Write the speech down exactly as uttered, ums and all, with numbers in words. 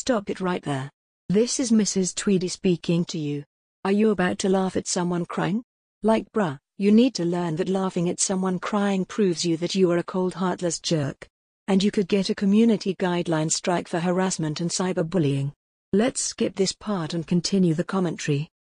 Stop it right there. This is Missus Tweedy speaking to you. Are you about to laugh at someone crying? Like bruh, you need to learn that laughing at someone crying proves you that you are a cold heartless jerk. And you could get a community guideline strike for harassment and cyberbullying. Let's skip this part and continue the commentary.